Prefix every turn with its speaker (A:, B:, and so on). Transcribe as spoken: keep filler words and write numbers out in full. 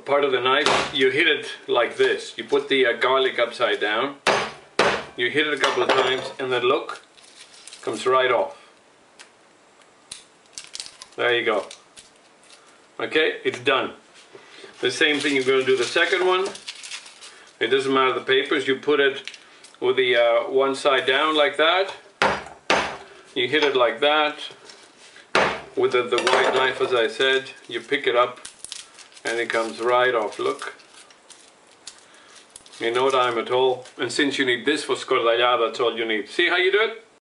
A: part of the knife, you hit it like this. You put the uh, garlic upside down, you hit it a couple of times, and then look, comes right off. There you go. Okay, it's done. The same thing, you're going to do the second one. It doesn't matter the papers, you put it with the uh, one side down like that. You hit it like that. With the, the white knife, as I said, you pick it up and it comes right off, look. In no time at all. And since you need this for Skordalia, that's all you need. See how you do it?